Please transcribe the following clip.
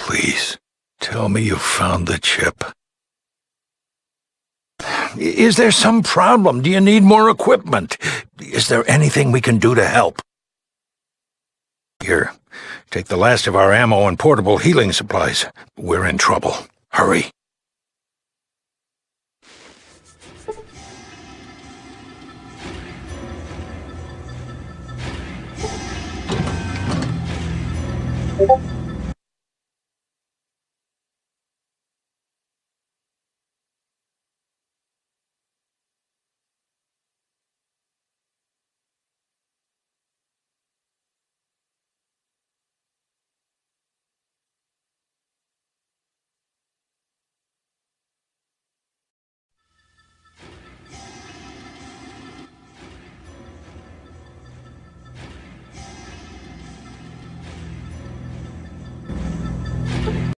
Please, tell me you found the chip. Is there some problem? Do you need more equipment? Is there anything we can do to help? Here, take the last of our ammo and portable healing supplies. We're in trouble. Hurry. you